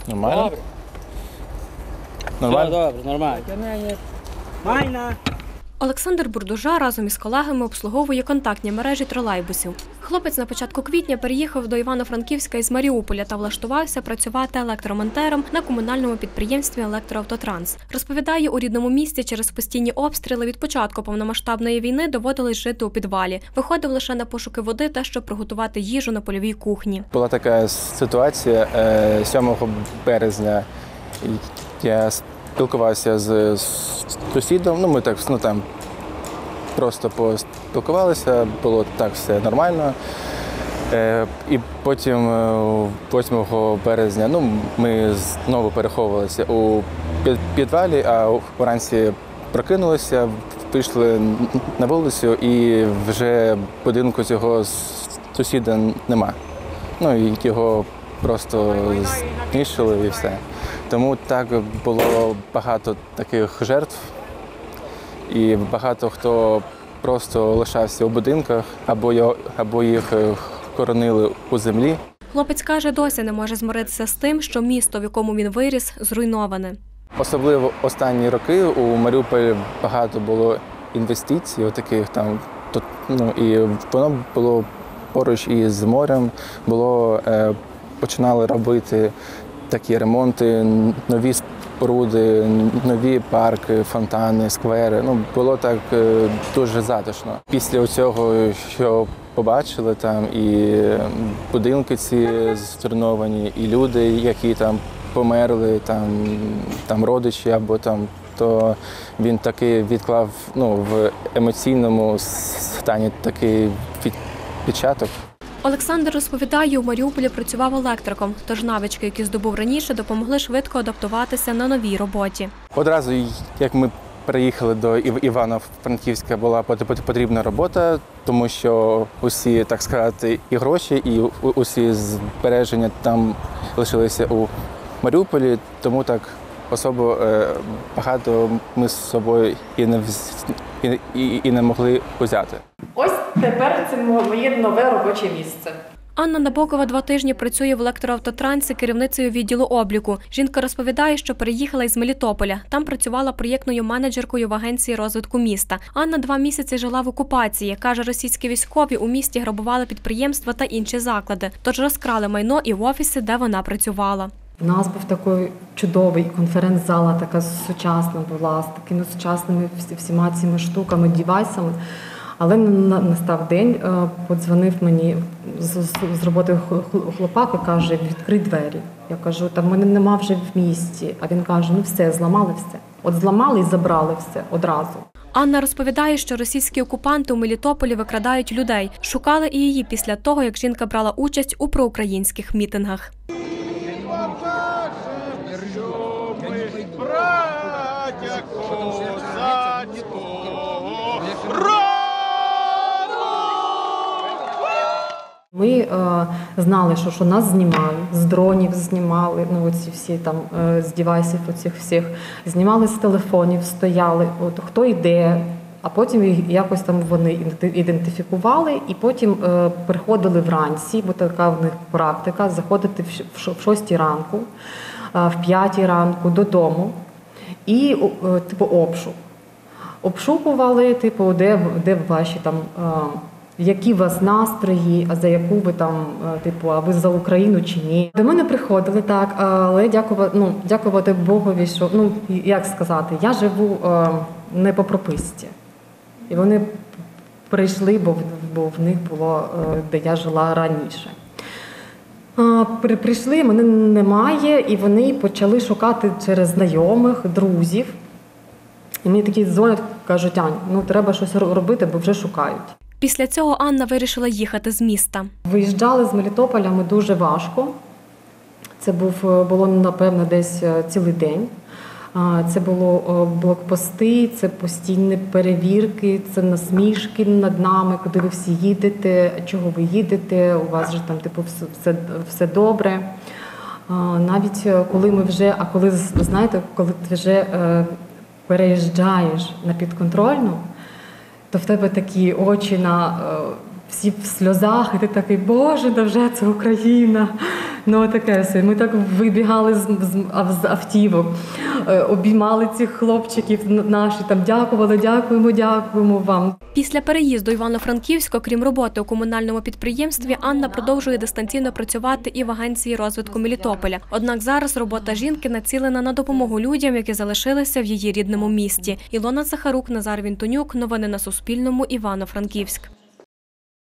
Нормально? Добре. Нормально? Все, добре, нормально. Майна. Олександр Бурдужа разом із колегами обслуговує контактні мережі тролейбусів. Хлопець на початку квітня переїхав до Івано-Франківська із Маріуполя та влаштувався працювати електромонтером на комунальному підприємстві «Електроавтотранс». Розповідає, у рідному місті через постійні обстріли від початку повномасштабної війни доводилось жити у підвалі. Виходив лише на пошуки води та щоб приготувати їжу на польовій кухні. Була така ситуація 7 березня. Я спілкувався з сусідом, ми так, там просто поспілкувалися, було так все нормально. І потім 8 березня ми знову переховувалися у підвалі, а вранці прокинулися, вийшли на вулицю і вже будинку цього сусіда нема. Його просто знищили і все. Тому так було багато таких жертв, і багато хто просто лишався у будинках, або їх хоронили у землі. Хлопець каже, досі не може змиритися з тим, що місто, в якому він виріс, зруйноване. Особливо останні роки у Маріуполі багато було інвестицій, і воно було поруч із морем, починали робити такі ремонти, нові споруди, нові парки, фонтани, сквери. Було так дуже затишно. Після цього, що побачили там, і будинки ці зруйновані, і люди, які там померли, там родичі або там, то він таки відклав в емоційному стані такий відпечаток. Олександр розповідає, у Маріуполі працював електриком, тож навички, які здобув раніше, допомогли швидко адаптуватися на новій роботі. Одразу, як ми приїхали до Івано-Франківська, була потрібна робота, тому що усі, так сказати, і гроші, і усі збереження там лишилися у Маріуполі, тому так особо багато ми з собою і не могли взяти. Ось тепер це моє нове робоче місце. Анна Набокова 2 тижні працює в електроавтотрансі керівницею відділу обліку. Жінка розповідає, що переїхала із Мелітополя. Там працювала проєктною менеджеркою в агенції розвитку міста. Анна 2 місяці жила в окупації. Каже, російські військові у місті грабували підприємства та інші заклади. Тож розкрали майно і в офісі, де вона працювала. У нас був такий чудовий конференц-зала, така сучасна була, з такими сучасними всіма цими штуками, девайсами. Але настав день, подзвонив мені з роботи хлопак і каже, відкрий двері. Я кажу, там мене нема вже в місті. А він каже, все, зламали все. От зламали і забрали все одразу. Анна розповідає, що російські окупанти у Мелітополі викрадають людей. Шукали і її після того, як жінка брала участь у проукраїнських мітингах. Ми знали, що нас знімають, з дронів знімали, оці всі там, з девайсів оцих всіх, знімали з телефонів, стояли, хто йде, а потім якось там вони ідентифікували і потім приходили вранці, бо така в них практика, заходити в 6 ранку, в 5 ранку додому і обшук. Обшукували, де ваші там, які у вас настрої, а за яку ви там, а ви за Україну чи ні. До мене приходили так, але дякувати Богові, що, як сказати, я живу не по прописці. І вони прийшли, бо в них було, де я жила раніше. Прийшли, мене немає, і вони почали шукати через знайомих, друзів. І мені такі дзвонять, кажуть, Ань, треба щось робити, бо вже шукають. Після цього Анна вирішила їхати з міста. Виїжджали з Мелітополя ми дуже важко. Це було, напевно, десь цілий день. Це було блокпости, це постійні перевірки, це насмішки над нами, куди ви всі їдете, чого ви їдете, у вас же там все добре. Навіть коли ми вже, коли ти вже переїжджаєш на підконтрольну, то в тебе такі очі всі в сльозах, і ти такий, Боже, невже це Україна? Ну таке все. Ми так вибігали з автівок, обіймали цих хлопчиків наші, там дякуємо вам. Після переїзду Івано-Франківська, крім роботи у комунальному підприємстві, Анна продовжує дистанційно працювати і в агенції розвитку Мелітополя. Однак зараз робота жінки націлена на допомогу людям, які залишилися в її рідному місті. Ілона Захарук, Назар Вінтонюк. Новини на Суспільному. Івано-Франківськ.